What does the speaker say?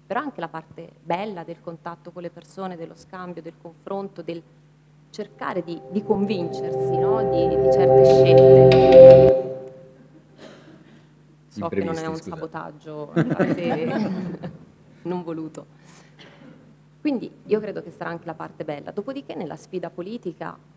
però anche la parte bella del contatto con le persone, dello scambio, del confronto, del cercare di convincersi, no? di certe scelte. So che non è un sabotaggio da parte non voluto. Quindi io credo che sarà anche la parte bella. Dopodiché nella sfida politica